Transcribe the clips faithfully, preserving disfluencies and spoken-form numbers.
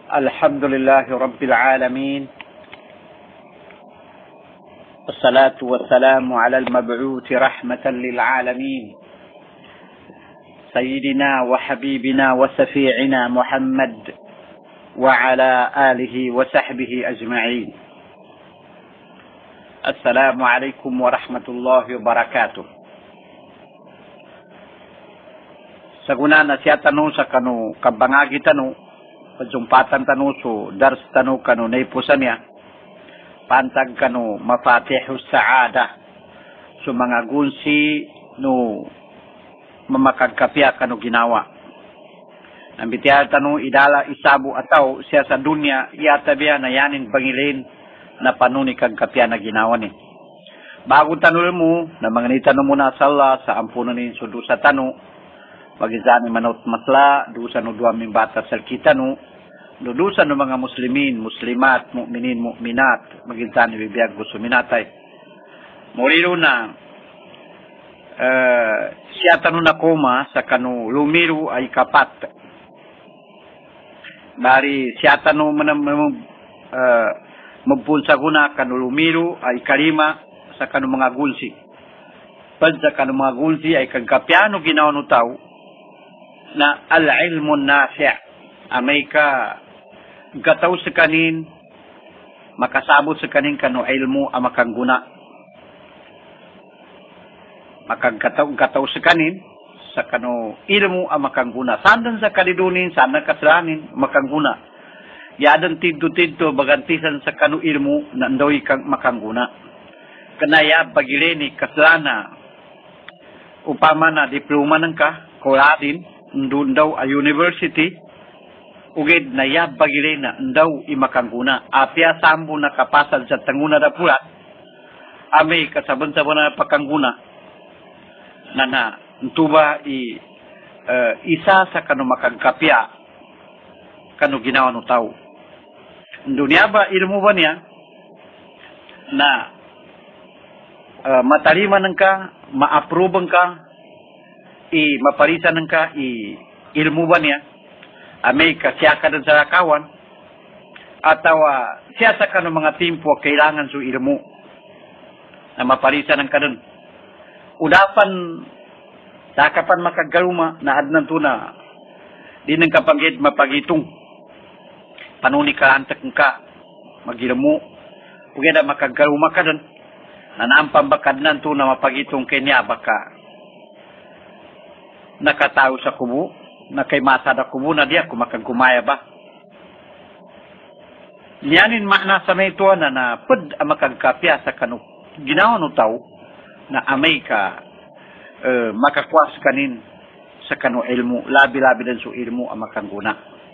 الحمد لله رب العالمين والصلاة والسلام على المبعوث رحمة للعالمين سيدنا وحبيبنا وشفيعنا محمد وعلى آله وصحبه أجمعين. السلام عليكم ورحمة الله وبركاته. Saguna na siya tanu sa kanu kabangagi tanu pajumpatan tanu so dars tanu kanu naipusan niya pantag kanu mafatihus saada so mga gunsi no mamakagkapya kanu ginawa ambitiya tanu idala isabu ataw siya sa dunya yatabiya na yanin bangilin na panuni kagkapya na ginawa ni bago tanul mo na mga tanu muna sa Allah sa ampunan ni sudu sa tanu Pagizani manut masla, dusa no dua mimbata kita no, dusa no mga muslimin, muslimat, mukminin, mukminat, magizani bibiyag gusuminatay. Murilo na, uh, siya tanu na koma sa kanu lumiru ay kapat. Bari siya tanu manam uh, mabunsaguna kanu lumiru ay kalima sa kanu mga gulsi. Pag sa kanu mga gulsi ay kagkapyano ginawa no tao, na al-ilmu nafi' amay ka gataw sa kanin makasabot sa kanin kano ilmu amakang guna makagataw gataw sa kanin sa kano ilmu amakang guna sandan sa kalidunin sana kasranin makang guna yadan tiddo-tiddo bagantisan sa kano ilmu na ndoy kang makang guna kanaya bagileni kasrana upama na diploma nang ka kuladin ndun daw a university ugid na ya bagire na ndaw imakangguna apya sambu na kapasal sa tanguna da pulat ame kasabon sa na pakangguna na na ntuba i uh, isa sa kanu makagkapya kanu ginawa no tao dunya ba ilmu ba niya na uh, matarima nang ka ma-approve ka i maparisan ng ka i ilmu ba niya amay ka siya ka dun sa kawan ataw uh, siya sa ka ng mga timpo kailangan su ilmu na maparisan ng ka dun udapan sakapan makagaluma na adnan to na di nang kapanggit mapagitong panuni ka antak ka magilmu ugeda makagaluma ka dun na naampambakad nan to na mapagitong kanya baka nakatao sa kubo, na kay masada kubo na diya kumakagkumaya ba. Niyanin makna sa may tuwa na na pud makagkapya sa kanu ginawa no tao na amay ka uh, makakwas kanin sa kanu ilmu, labi-labi din so ilmu ang makangguna.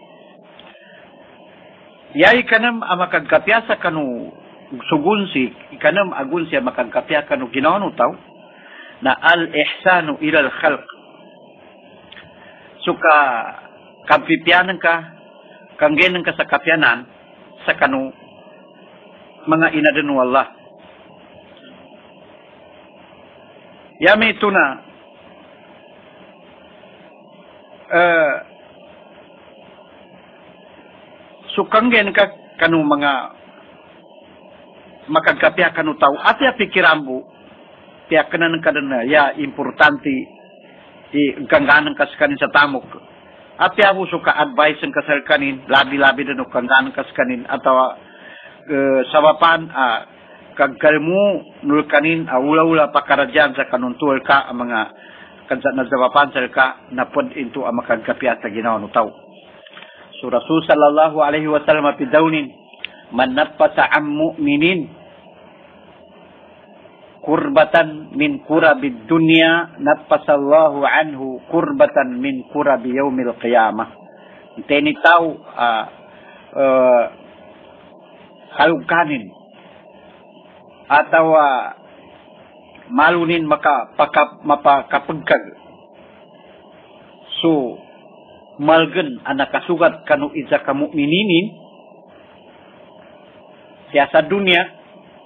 Yay kanam ang makagkapya sa kanu sugunsi, ikanam agun siya makagkapya kanu ginawa no tao na al-ihsanu ila al-khalq suka kapipianan ka kanggenan ka sa kapyanan sa kanu mga inadan wallah yami ito na uh, sukanggen ka kanu mga makagkapya kanu tao at ya pikirambo piya kanan kadana ya importante i kangganan kas kanin sa tamok at yabu suka advice ang kasal kanin labi-labi din o kangganan kas kanin atau uh, sabapan uh, kagkalmu nul kanin uh, ula-ula pakarajyan sa kanuntual ka ang mga kansa na sabapan sa ka na pod into ang makagkapya sa ginawa no tao so Rasul sallallahu alaihi wasallam pidawnin man napasa am mu'minin kurbatan min kurabid dunya napasallahu anhu kurbatan min kurabi yaumil qiyamah. Teni tau uh, uh, halukanin atau uh, malunin maka pakap mapakapagkag so malgen anak kasugat kanu iza ka mu'mininin siya sa dunya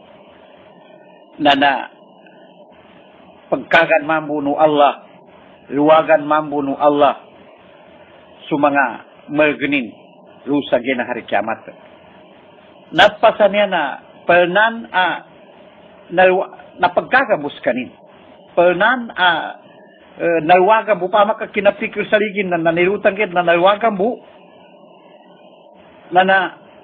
na na pagkagan mambu nu Allah luwagan mambu nu Allah sumanga mergenin lusa gena hari kiamat. Napasannya na pernan a napagkagabus kanin. Pernan a Uh, nalwagan bu pa maka kinapikir saligin na nanirutang kit na nalwagan bu na na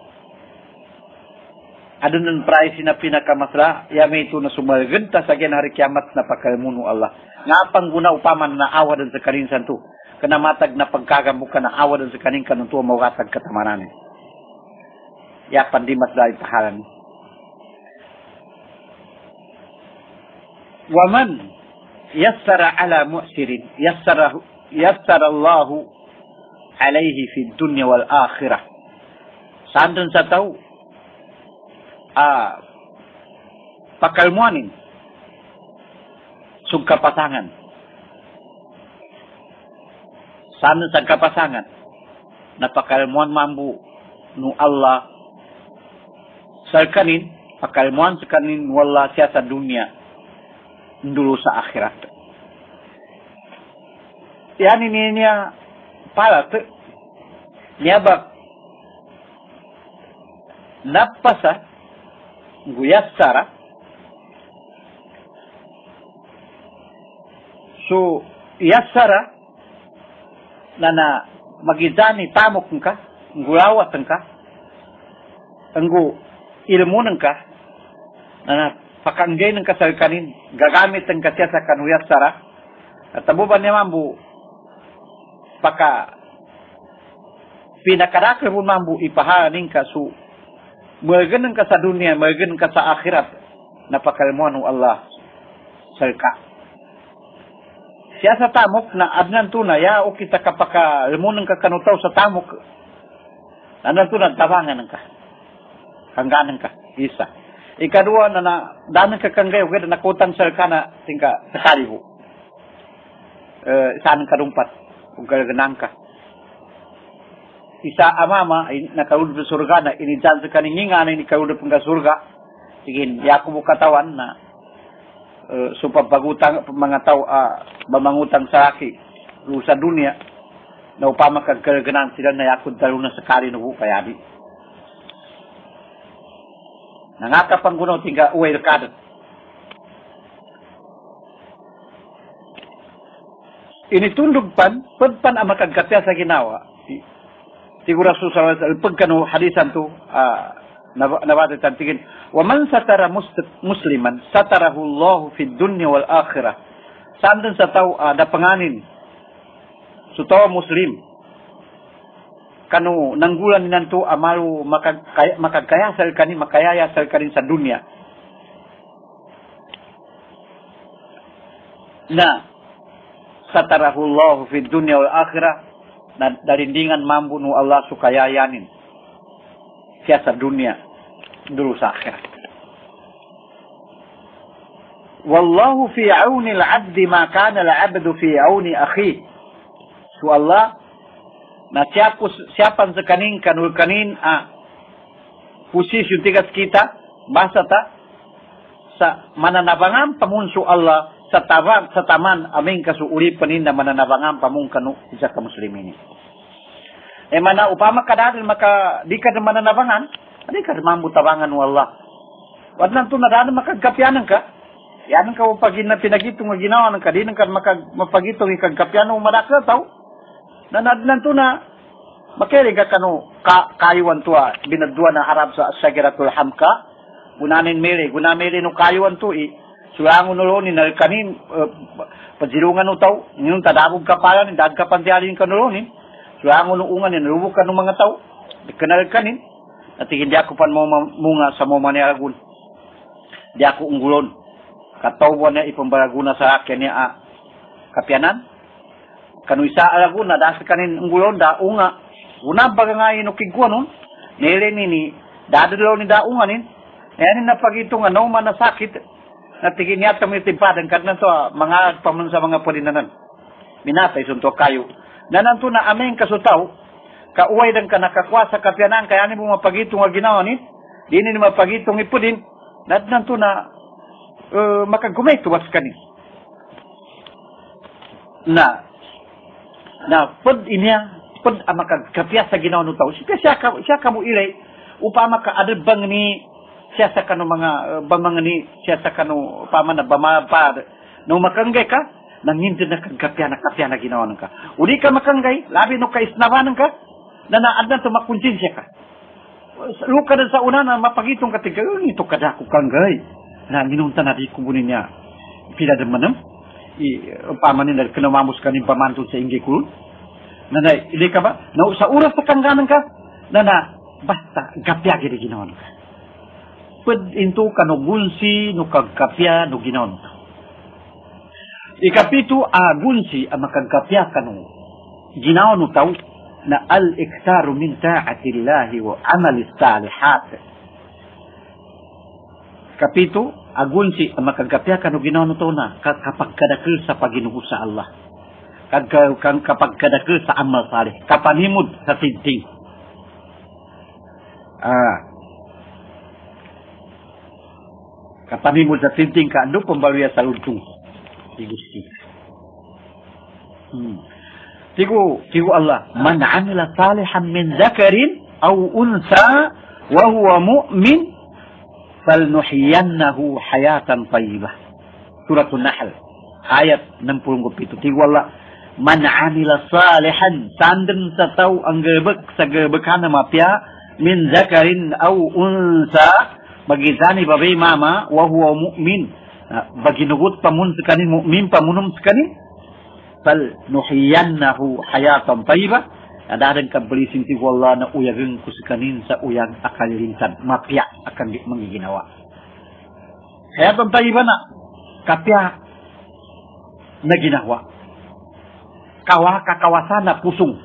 adun ng price na pinakamasla yami ito na sumalganta sa gen hari kiamat na pagkalmuno Allah nga pangguna upaman na awa din sa kanin santo kana matag na pagkagambu ka na awa din sa kanin kanunto mawatag katamanan ya pandimas dahil pahalan waman yassara ala mu'sirin yassara yassara Allah alaihi fi dunya wal akhirah sandun sa tao ah pakalmuanin sug kapasangan sandun sa kapasangan na pakalmuan mambu nu Allah sarkanin pakalmuan sakanin wala siya sa dunya dulu sa akhirat. Yan ini niya palat niya ba napasa guyassara so yassara nana magizani tamok ka ngulawat ka anggu ilmu ka nana pakanggay ng kasal kanin, gagamit ng kasya sa kanuyat sara, at tabuban niya mambu, paka pinakarakal mo mambu ipahanin ka, so, magagan ka sa dunia, magagan ka sa akhirat, na pakalmuan ng Allah, salka. Siya sa tamok, na adnan tuna, ya o kita kapaka, ka kanutaw sa tamok, adnan tuna, tabangan ka, hangganan ka, isa. Ikadua na na dami ka kanggay okay na nakutang sa kana tingka sakali ho. Eh saan kadumpat ug ganang ka. Isa amama nakaudop sa surga na inijan sa kaninginga na nikaudop ng surga. Sige, ya ko mo katawan na uh, supab pagutang mga tao uh, mamangutang sa aki sa dunia na upama kagkaganan sila na yakod talo na sakali no kaya di. Nangakapang gunaw tingga uway kadat. Initundog pan, pagpan ang makagkatya sa ginawa. Siguro susawat, pagkano hadisan to, uh, nabatit ang tingin, waman satara musliman, satarahu Allah fi dunya wal akhirah. Saan dun sa tao, uh, napanganin, so tao muslim, kanu nanggulan ninanto amalu makagkaya, makagkayasal kani makayayasal kani sa dunya na satarahu Allah fi dunya wal akhirah na darindingan mambu nu Allah sukayayanin siya sa dunya dulu sa akhirat. Wallahu fi auni al-'abdi ma kana al-'abdu fi auni akhi. So Allah na siapa siapa sa kanin kanul kanin a pusis yung tigas kita basa ta sa mananabangan pamunso Allah sa taban sa taman aming kasuuli panin na mananabangan pamun kanu isa ka muslimin e mana upama kadadal maka di ka mananabangan di ka mambu tabangan wa Allah wad nan to nadaan makagkapyanan ka yan ka upagin na pinagitong nga ginawa ng kadin ka makag mapagitong ikagkapyanan umadakla taw nanadlan to na makeriga kanu ka kayuan tuwa binadua na Arab sa Shajaratul Hamka gunanin mele gunamele no kayuan tu i sulangon nulo ni nal kanin uh, pajirungan utaw nyung tadabog kapalan dag kapantialin kanulo ni sulangon ungan ni nalubog kanu mga taw dikenal kanin at hindi ako pan mo munga sa mo manialagun di ako unggulon katawon na ipambaraguna sa akin ni a kapyanan kanu isa alaguna das kanin unggulon da unga una baga ino kiguanon nele nini dadalo ni da unga nin yani napagitong ano man nasakit na tigin yata mo itimpadan kadnan to mga pamun sa mga pulinanan minatay sunto kayo nananto na aming kasutaw kauway dan ka nakakwasa kapyanan kaya ni mo mapagitong nga ginawa ni dini ni mapagitong ipudin nananto na uh, makagumay tuwas kani na na pud inya ped amaka kapya sa ginawa no tao. Siya siya ka siya kamu ilay upama ka ada bang ni siya sa kanu mga bamang ni siya sa kanu upama na bamapa no makanggay ka nangindi na kagkapya na kapya na ginawa ka. Uli ka makanggay labi no ka isnawanan ka na naad na to makunsinsya ka. Luka na sa una na mapagitong katiga ito kada ko kanggay na minunta na di kubunin niya pinadamanam i upama ni na kinamamos ka ni pamantol sa ingi kulun. Nanay, ili ka ba? Na sa oras sa kangganan ka, na na, basta, gapya gini ginawan ka. Pwede into ka no gunsi, no kagkapya, no ginawan ka. Ikapito, a gunsi, a makagkapya ka no ginawan no tao, na al-iktaru min ta'atillahi wa amalis salihat. Kapito, a gunsi, a makagkapya ka no ginawan no tao na, kapag kadakil sa paginuho sa Allah. Kag kang kapag kadakil sa amal salih kapanimud sa tinting ah kapanimud sa tinting ka ando pembaluya sa luntung di Gusti hmm tigo tigo Allah man amila salihan min dzakarin aw unsa wa huwa mu'min falnuhyiyannahu hayatan thayyibah suratul nahl ayat enam puluh tujuh tigo Allah man amila salihan sanden sa tao ang gebek sa gebekan na mapya min zakarin aw unsa magizani babay mama wa huwa mu'min baginugot pamun sakanin mu'min pamunum sakanin fal nuhiyannahu hayatan tayyibah adadan kabelisin ti wallah na uyageng ku sakanin sa uyag akalilintan mapya akan mangiginawa hayatan tayyibah na kapya na ginawa kawa kawasan na pusong.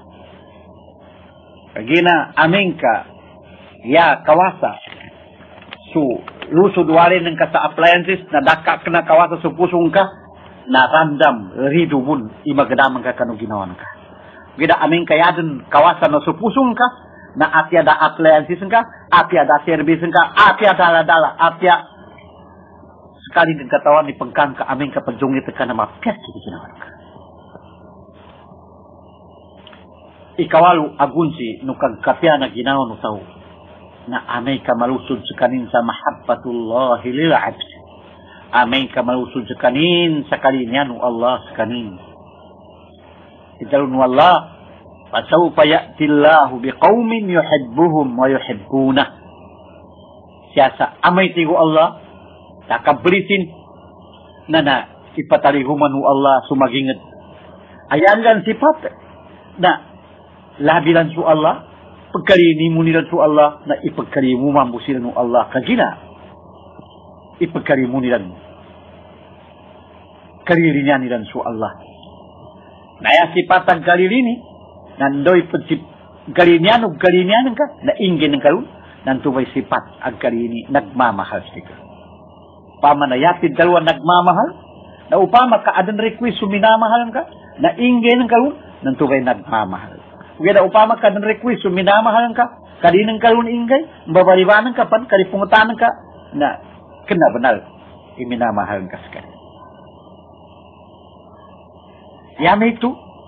Kagina aming ka ya kawasa su lusod wali ng ka sa appliances na daka na kawasa su pusong ka na random ridubun imagdamang ka kanu ginawan ka. Gida aming kayadun kawasa na su pusong ka na atya da appliances ka, atya da service ka, atya dala-dala, atya sekali ng katawan ni pagkan ka aming kapajungit ka na mapyat kiti ginawan ka. Ikawalu agunsi no kagkapya na ginawa no tao na amay ka malusod sa kanin sa mahabbatullahi lil abd amay ka malusod sa kanin sa kalinyan no Allah sa kanin italun wallah fasawfa ya'ti Allahu biqaumin yuhibbuhum wa yuhibbuna siya sa amay tigo Allah takabrisin na na ipatalihuman no Allah sumagingat ayan lang sifat na labilan su Allah pagkalini mo nila su Allah na ipagkali mo mambusin no Allah kagina ipagkali mo nila kalilinya nila su Allah naya sipatang kalilini nandoy pagsip kalinya no kalinya ka na ingin ng karon nanto may sipat ag kalini nagmamahal sika pamanayatid dalawa nagmamahal na upama ka adan request suminamahal ka na ingin ng karon nanto may nagmamahal Kaya upama ka ng request, minamahalan ka, kadinang kalun ingay, babalibanan ka pan, kadipungutanan ka, na kena benar, iminamahalan ka sekali. Yan itu,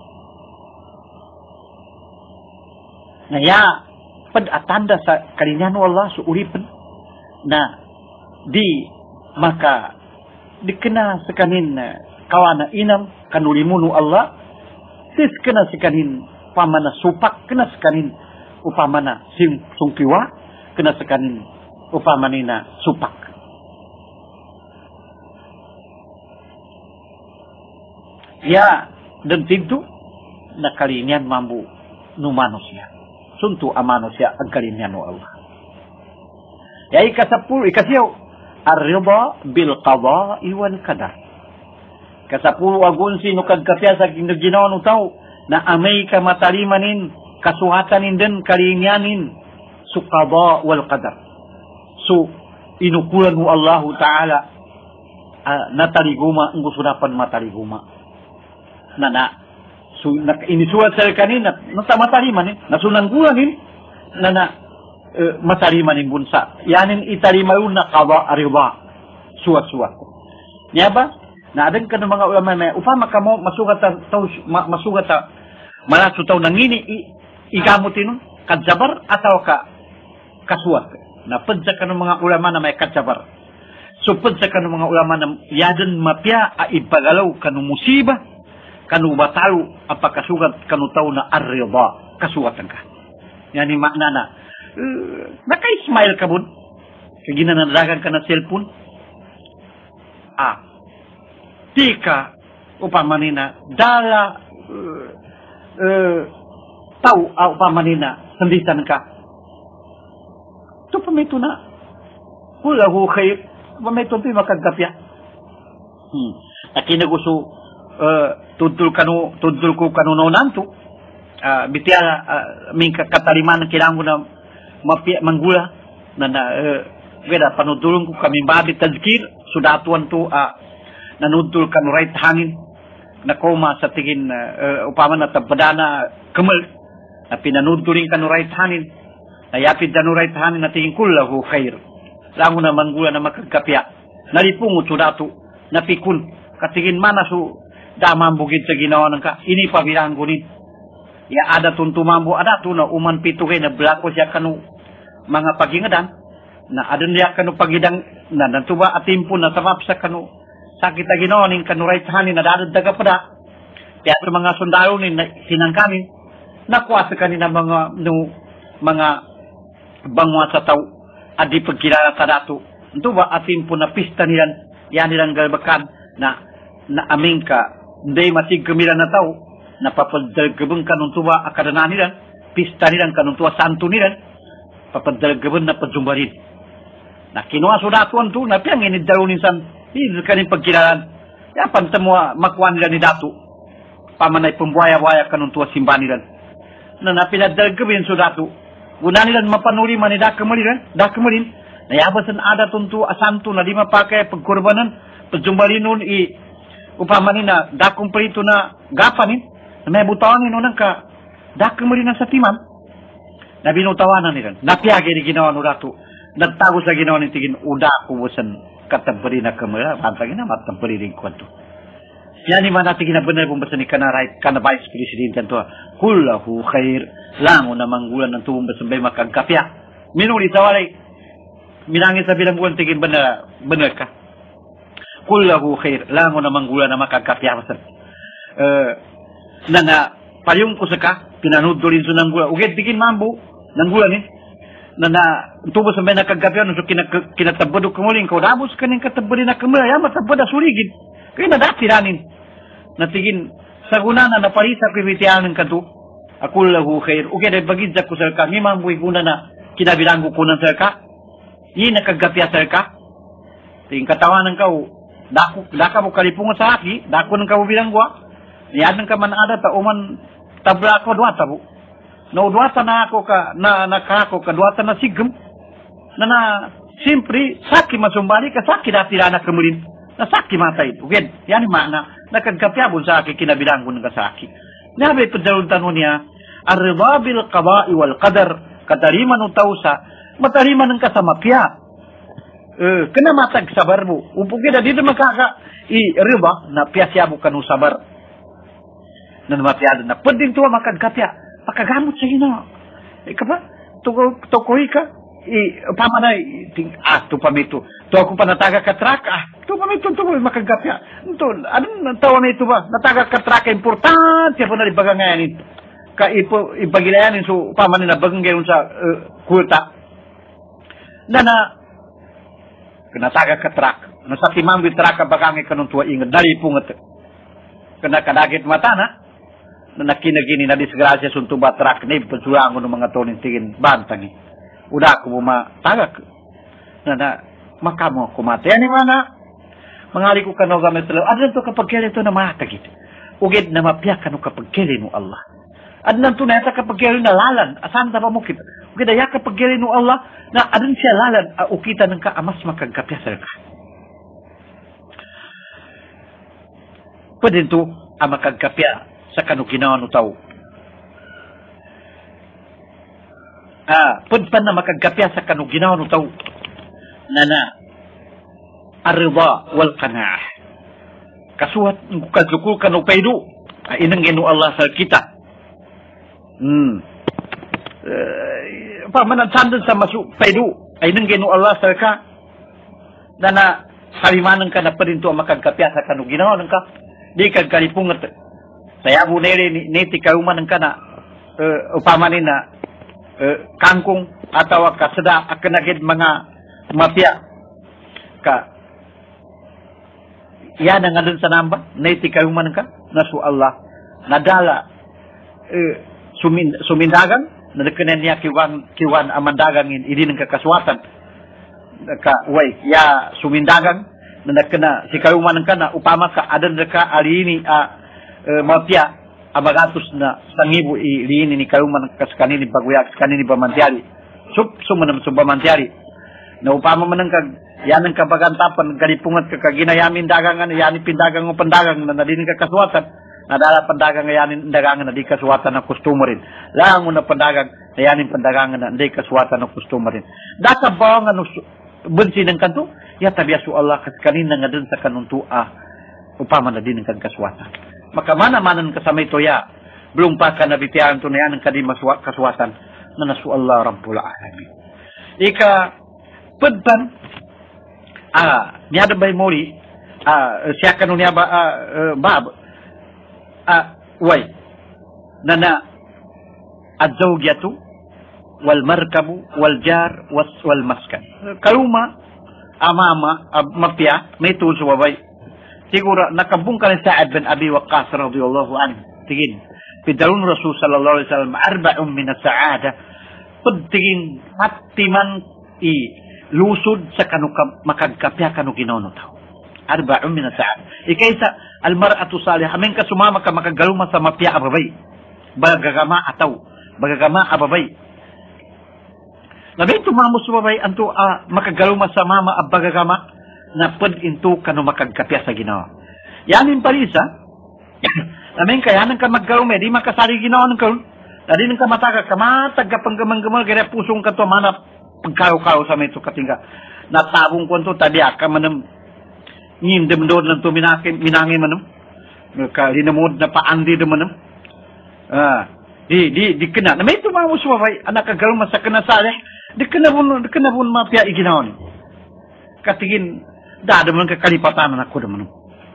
na ya, pad atanda sa kalinyan Allah suuripan, na di maka dikena sekanin kawana inam kanulimunu Allah, sis kena sekanin upamana supak kena sekanin upamana sim sungkiwa kena sekanin upamanina supak ya dan tintu na kalinian mambu nu manusia suntu amanusia ang kalinian no Allah ya ikasapul ikasiyaw ar-ridha bil qada'i wal qadar kasapul agun sino kagkapya sa ginaginawa no tao na amay ka matalimanin kasuhatanin din kalinyanin su qada wal qadar so inukulan mo Allah Ta'ala uh, nataliguma ang gusunapan mataliguma na na so inisulat sa kanina nasa matalimanin nasunanggulan na na uh, matalimanin bunsa yanin italimayun na qada ariba suwat-suwat niya ba na adan ka ng mga ulama na upama ka mo masugat ta masugat ta malaso taw nangini Igamot ino, kadjabar atau ka kasuat. Na pedsa kanu mga ulama na may kadjabar. So pedsa kanu mga ulama na yadan mapya a ibagalaw kanu musibah, kanu batalu apa kasugat kanu tau na ar-ridha, kasuwatan ka. Yani makna na uh, naka-smile ka bun. Kaginanadagan ka na cellphone. Ah. Tika upamanina dala uh, uh, tau uh, upamanina sendisan ka. Ito pamito na. Hula ho kayo. Pamito ito yung makagkapya. Hmm. Nakinaguso uh, tudul kanu tudul ko kanunaw nanto. Uh, Bitiala uh, may kataliman kailangan ko na mapia, manggula na na uh, Gada, panudulong ko kami babi tazkir, sudatuan to, uh, nanudul kanu right hangin, na koma sa tingin, uh, upama na tabada na kemal, na pinanuduling kanu right hangin, na yapid na right hangin na tingin kullahu khair. Lango na manggula na makagkapya, nalipungot sudatu, napikun, katingin mana su, damang bugid sa ginawa ng ka, ini pabilang gunit. Ya ada tuntumambo, ada tu na uman pituhin na blako siya kanu, mga pagingadan, na adun dia kanu pagidang na natuba atimpo na samap sa kanu sakit na ginawa ning kanu right hanin na dadad daga pada kaya mga sundalo ni sinangkamin nakuha sa kanina mga no, mga bangwa sa tao adi pagkilala sa dato natuba atimpo na pista nilan yan nilang galbakan na na aming ka hindi matig kamilan na tao napapadalgabang kanong tuba akadana nilan pista nilan kanong tuwa santo nilan papadalgabang na padzumbarin. Na kinuha sudatuan tu, na piyang iniddarunin san, hindi kanin pagkilalan. Ya, pantamwa, makuha nila ni Datu. Pamanay pembuaya-buaya kanun tuwa simba nila. Na napinadalgabin sudatu. Guna nila mapanuli man ni Dakamaliran, Dakamalin. Na yabasan ada tuntu asanto na di mapakai pagkurbanan, padzumbalinun i upamanin na dakumplito na gapanin. Na may butawangin unang ka, Dakamalinan sa timam. Na binutawanan nila. Napiyagi ni ginawa no Datu. Nagtago sa ginawa ni tigin uda kubusan katabari na kamera bantagin na matabari rin kwento. Yan ni man natin ginabanay bumbasa ni kana right kana vice president to kullahu khair lango na manggulan ng tuwong basambay makagkapya. Minuli tawalay minangin sa bilang buwan tigin bana benar ka. Kullahu khair lango na manggulan na makagkapya masan. Eh nana payung ko saka pinanudulin so nang gula uged tigin mambu nang gula ni na na tubo sa may nakagapyan so kinatabado kumuling ko dabos kaning katabado na kamera ya matabada suligid kaya na dati ranin natigin sa guna na naparisa kwibitianan kanto ako lahu khair okay dahil bagid sa kusal ka mimang buhay guna na kinabilang ko kunan sa ka yi nakagapya sa ka tingin katawanan ka dako daka mo kalipungan sa aki dako ng kabubilang gwa yan ka man ada ta uman tabla ko dua tabu no duwata na ako ka na nakako ka duwata na sigem na na simpri saki masumbali ka saki dati na kemurin na saki matay uged yani makna nakagkapyabon sa aki kinabilang ko ng kasaki nabi padalon tanong niya ar-ridha bil qada'i wal qadar katariman ng tausa matariman ng kasamapya eh kena matag sabar mo upugeda dito makaka i ridha na piyasya mo kanu sabar na mapyado na pwedeng tuwa makagkapya pakagamot sa ina. Ika ba? Tukoy ka? I, pamanay, ah, ito pamito. Ito ako pa nataga katrak, ah, ito pamito, ito po, makagapya. Ito, anong tawa na ito ba? Nataga katrak, importante po na ibaga ngayon. Ka ipo, ipagilayanin, so, pamanay na bagang ngayon sa uh, kulta. Na na, nataga katrak. Nasa timang bitraka bagangay kanong tuwa ingat. Dali pungat. Kana kadagit mata na. Na nakinagini na disgrasya sunto ba trak na ipagsulango ng mga tonin tingin bantang eh. Uda ko mo matagak. Na na makamo kumate. Yan mga mangali ko kano gamit talaw. Adnan to kapag kaya ito na matagit. Ugid na mapiyak kano kapag kaya no Allah. Adnan to na yata kapag kaya na lalan. Asan na ba mo kita? Ugid na yata kapag kaya no Allah. Na adnan siya lalan. Ukita ng ka amas makagkapya sa ka. Pwede ito ang makagkapya sa kanu ginawa no tao. Ah, pudpan na makagkapya sa kanu ginawa no tao. Na na ar-ridha wal qana'ah. Kasuhat kazukul kanu paidu. Inang inu Allah sa kita. Hmm. uh, pamanan sandun sa masuk paidu ay nang ginu Allah sarka dana halimanan ka na perinto makagkapya sa kanu ginawa ka di kag kalipungat saya bu nere ni neti kauman ka na uh, upamanin na uh, kangkung atau kaseda akenagid mga mafia ka ya na ngadun sa namba neti kauman ka nasu Allah nadala uh, sumin sumindagan nadekanan niya kiwan kiwan amandagangin idi ng kakaswatan ka way ya sumindagang nadekana si kauman ka na upama ka adan ka ali ini a uh, mafia amagatus na sangibu i liini ni kauman kas kanini baguyak kanini bamantiari sup sumanam subamantiari na upama manang kag yanang kabagantapan galipungat ka kaginayamin dagangan yani pindagang o pandagang na nadini ka kaswatan nadala pandagang yanin dagangan na di kaswatan na kustumerin lang na pandagang yanin pandagangan na di kaswatan na kustumerin data bawangan bensi ng kanto ya tabiasu Allah kas kanina nga dun sa kanuntua ah, upama na din kan kaswatan maka mana-manan kasama ito ya belum pa ka nabitiyan to na yan ang kadi kaswatan na nasu Allah Rabbul Alamin ika peddan ah niada bay mori ah siya kanu niya ba ah, uh, bab ah way nana az-zawjatu wal markabu wal jar was wal maskan kaluma amama mapya may tuso babay siguro nakabungkal Sa'ad bin Abi Waqqas radhiyallahu anhu tigin pidalun Rasul sallallahu alaihi wasallam arba'un min as-sa'ada pagtingin hatiman i lusod sa kanu makagkapya kanu ginono taw arba'un min as-sa'ad ikaysa al-mar'atu salihah amin ka sumama ka makagaluma sa mapya ababay bagagama ataw bagagama ababay Nabi tumamos babay anto ah, makagaluma sa mama abagagama na pad into kanu makagkapya sa ginawa. Yanin parisa, namin kaya nang ka maggaluma, di makasari ginawa ng kaun. Dadi nang ka mataga, kamatag ka panggamang-gamal, kaya pusong ka to, mana pagkaro-karo sa may katinga. Natabong ko to, tabi ka manam, ngindem doon lang to minakin, minangin manam. Kalinamod na paandi do manam. Ah, di, di, di kena. Na may tumamos babay, anak kagaluma sa kanasali, di kena pun, di kena pun mapya iginawa ni. Katigin, dada man kakalipatan na ako naman.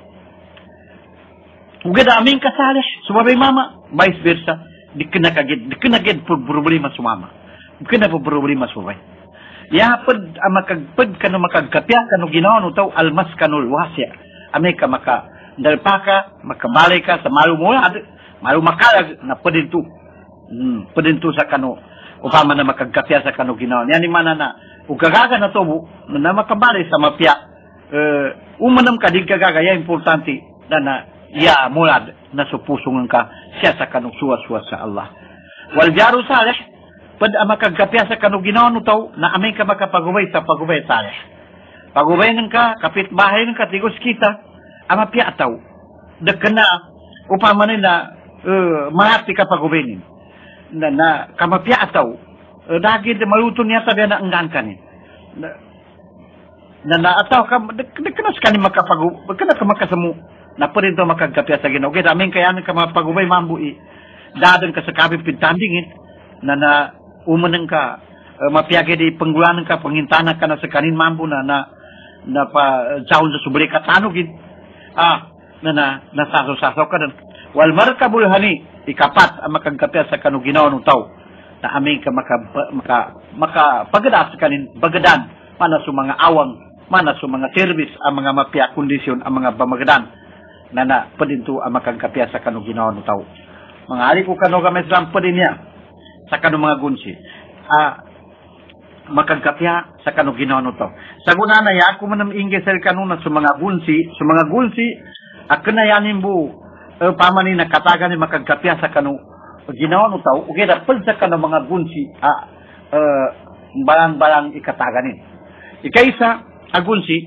Ugada aming kasalih, sumabay mama, vice versa, di kena kagid, di kena kagid po problema sumama. Di kena po problema sumabay. Ya, pad, makagpad ka na makagkapya, kano ginawa no taw, almas kanul wasya. Amay ka maka, dalpaka, makabalay ka sa malu mo, malu makalag, na padinto. Hmm, padinto sa kano, upama na makagkapya sa kano ginawa. Yan ni mana na, ugagaga na to, na makabalay sa mapya, uh, umanam ka, di gagaga, ya importante, na na, ya mulad, na supusungan ka, siya sa kanong suwa-suwa sa Allah. Wal jaru salih, pad makagkapya sa kanong ginawa no taw, na amay ka makapagubay sa pagubay salih. Pagubay ng ka, kapit bahay ng ka, tigos kita, amapya ataw, dagkana, upama na, uh, mahati ka pagubayin. Na, na, kamapya ataw, uh, dagid, maluto niya sabi na anggan ka ni. Na, na, na ataw ka, dagkanas ka ni makapagubay, dagkanas ka makasamu, na po rin ito makagkapya sa ginawa. Okay, daming kaya ka mapagubay mambui. Dadan ka sa kabing pintandingin na na umanang ka, uh, mapiyagi di penggulanan ka, pangintana ka na sa kanin mambu na na na pa jauh sa subli ka tanugin. Ah, na na nasasaw-sasaw ka dan. Wal markabul hani, ikapat ang makagkapya sa kanu ginawa ng tao na aming ka maka, maka, maka pagadas kanin, bagadan, mana sa mga awang, mana sa mga service, ang mga mapya kondisyon, ang mga bamagadan. Na na pedintu ang makagkapya sa kanu ginawa ng tao. Mga ali ko kanu kami sa pedin niya sa kanu mga gunsi. Ah, makagkapya sa kanu ginawa ng tao. Sa guna na ya, ako manam ingge sa kanu na sa mga gunsi, sa mga gunsi, akin na yanin bu, uh, pamani na katagan ni makagkapya sa kanu ginawa ng tao, okay, dapal sa kanu mga gunsi, ah, uh, balang-balang ikataganin. Ikaisa, agunsi,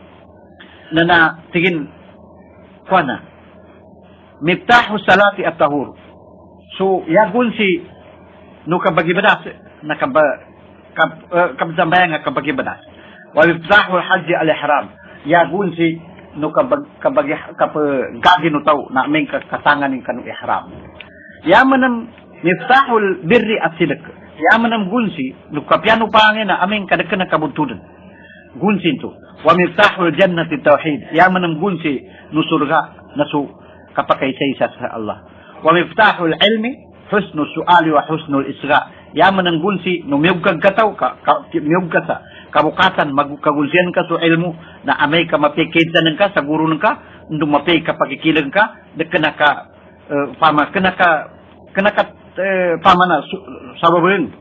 na na, tigin, kuana miftahu salati at-tahur so yagun si no kabagi badas nakaba kab kabzambaya nga kabagi badas wa miftahu al-hajj al-ihram yagun si no kabag kabagi kap gagi no taw na aming katangan ning kanu ihram yaman miftahu al-birri at-silk ya manam gunsi nu kapian upangin na aming kadakena kabuntudan gunsi tu wa miftahul jannati tauhid ya manam gunsi nu surga nasu kapakai isa sa Allah wa miftahul ilmi husnul suali wa husnul isra ya manam gunsi nu miyugag kataw ka miyugag sa kabukatan magkagulsian ka su ilmu na amay ka mapikitan ka sa guru ka ndu mapay ka pakikilang ka dekena ka uh, pama kena ka kena ka uh, pamana sababin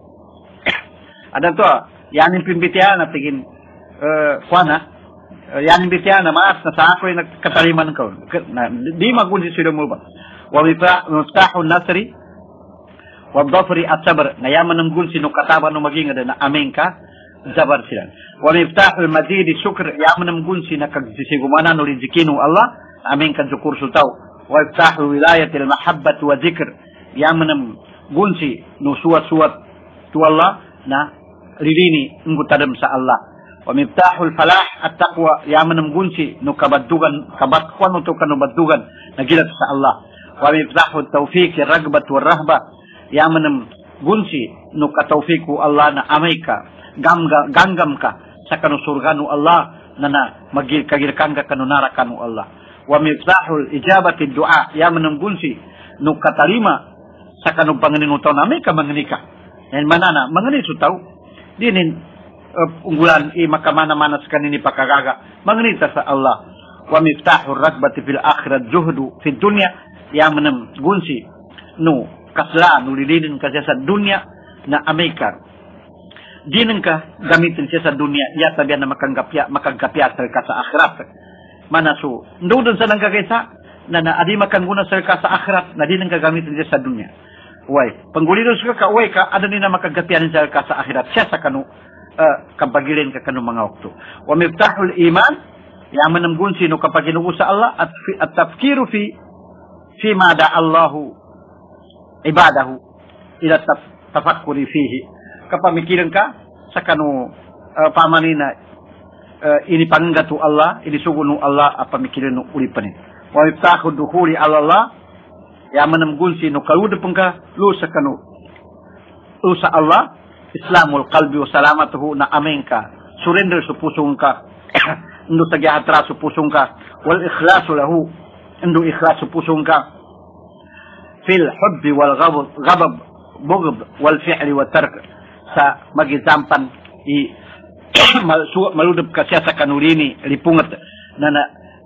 ada to yanin pimbitian na tigin uh, kuana uh, yanin pimbitian na maas na sa ako na kataliman ko na di magunsi sila mo ba wa miftahu nasri wa dhafri at-sabr na yaman ng gunsi no kataba no maging ada na aming ka zabar sila. Wa miftahul mazidi syukr yaman mgunsi na kagsisigumana no rizikinu Allah amin kan syukur sultaw. Wa miftahul wilayatil mahabbat wa zikr yaman mgunsi no suwat-suwat tu Allah na rilini ngutadam sa Allah. Wa miftahul falah at-taqwa yaman mgunsi no kabaddugan kabatkuan no kanu baddugan nagilat sa Allah. Wa miftahul tawfiq ragbat wa rahba yaman mgunsi no katawfiku Allah na amaika Gamga, ganggam ka sa kanu surganu Allah nana magil kagil kangga kanu narakanu Allah wa miftahul ijabati du'a ya menunggunsi nu katarima sa kanu panganin utaw nami ka manganika yan manana mangani sutaw dinin uh, unggulan i makamana-mana sa kanini pakagaga manganita sa Allah wa miftahul ragbati fil akhirat zuhdu fid dunya ya menunggunsi nu kasla nu lilinin kasya sa dunya na Amerika dineng ka gamitin siya sa dunia ya tabian na makanggapya makaggapya sa ka sa akhirat mana su ndudon sa nang kagaysa na na adi makanguna sa ka sa akhirat na dineng ka gamitin siya sa dunia way panggulidon sa ka way ka ada ni na makaggapyan sa ka sa akhirat siya sa kanu uh, kapagilin ka kanu mga okto wa miftahul iman ya manamgun sino kapag inugo sa Allah at, at tafkiru fi fi ma da Allahu ibadahu ila taf, tafakkuri fihi kapamikiran ka sa kanu uh, pamanina uh, ini panggatu Allah ini sugunu Allah apa mikiran no ulipanin wa iftahu dukhuli ala Allah ya manamgun sino kalude pengka lu sa kanu lu sa Allah islamul qalbi wa salamatuhu na amenka surrender sa pusong ka ndu tagyahatra sa pusong ka wal ikhlasu lahu ndu ikhlas sa pusong ka fil hubbi wal ghadab ghadab bughd wal fi'li wa tark sa magizampan i maludap ka siya sa kanulini lipungat na na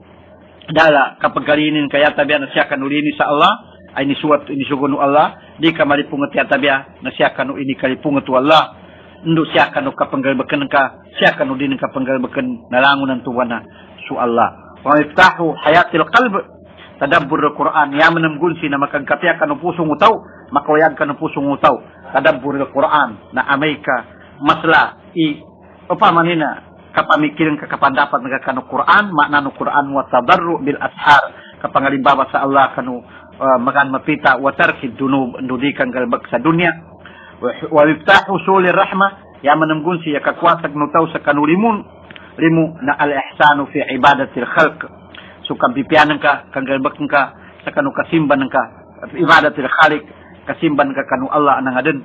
dala kapag kalinin kaya tabiya na siya kanulini sa Allah ay nisuwat inisugunu Allah di ka malipungat ya tabiya na siya kanu ini kalipungat Allah ndu siya kanu kapanggalbakan ka siya kanu din kapanggalbakan nalangunan tuwan na su Allah wa iftahu hayatil qalb tadabbur al-Quran ya manamgunsi na makagkapya kanu pusong utaw makawayag kanu pusong utaw tadabbur al-Quran na Amerika masla i apa manina kapamikiran ka kapandapat nga kanu Quran makna no Quran wa tadarru bil ashar kapangalimbawa sa Allah kanu uh, magan mapita wa tarki dunub ndudikan galbak sa dunya wa iftahu suli rahmah ya manamgunsi ya kakwasag no taw sa kanu limun limu na al-ihsanu fi ibadatil khalq so kampipianan ka kanggalbak ka sa kanu kasimban ka ibadatil khaliq kasimban ka kanu Allah anang aden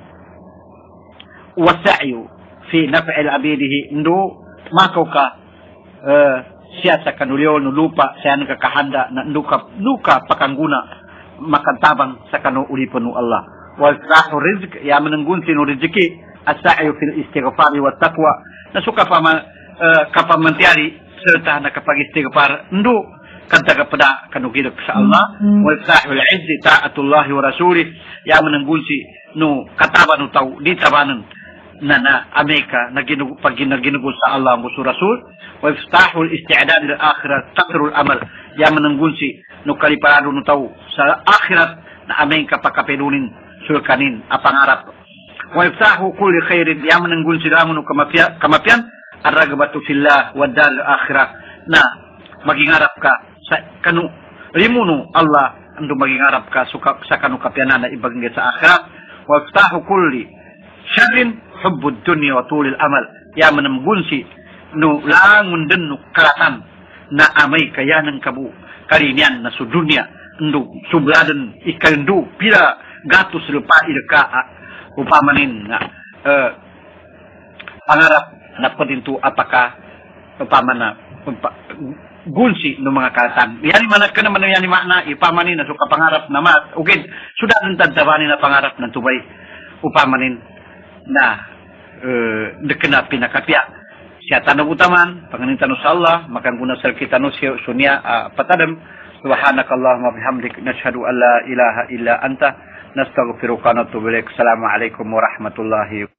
wasa'yu fi naf'il abidihi ndu makaw ka uh, siya sa kanulyo no lupa siya ka kahanda na ndu ka luka pakangguna makantabang sa kanu ulipon no Allah wal rahu rizq ya mananggun sino rizki as-sa'yu fil istighfar wa taqwa nasuka pa uh, kapamantiari serta na kapag istighfar ndu kanta kepada kanugilak sa Allah wa sahul izzi ta'atullah wa rasulih ya mananggunsi no kataba no taw di tabanan na na Amerika naginugo pag ginaginugo sa Allah mo su rasul wa iftahul isti'dad lil akhirah taqrul amal ya mananggunsi no kaliparado no taw sa akhirat na Amerika pakapelunin sulkanin apangarap wa iftahu kulli khairin ya mananggunsi damo no kamapya kamapyan ar-ragbatu fillah wa dal akhirah na magingarap ka sa kanu limuno Allah ando magingarap ka suka sa kanu kapyanan na ibagay sa akhirat wa iftahu kulli syarrin hubbud dunya wa tulil amal ya manamgunsi no langun den no kalatan na amay kayanan kabu karinian na su dunya ando subladen ikandu pila gatus lupa ilka upamanin na uh, pangarap na padinto apaka upamana upa, gunsi ng mga katan. Yani manat ka naman yan makna ipamanin na suka pangarap na mat. Okay, sudah nantadawani na pangarap ng tubay upamanin na uh, dekena pinakapya. Siya tanong utaman, panganin tanong sa Allah, makang guna sa kita no siya sunya uh, patadam. Subhanakallahumma bihamdik nashhadu an la ilaha illa anta nastaghfiruka wa natubu ilaik. Assalamualaikum warahmatullahi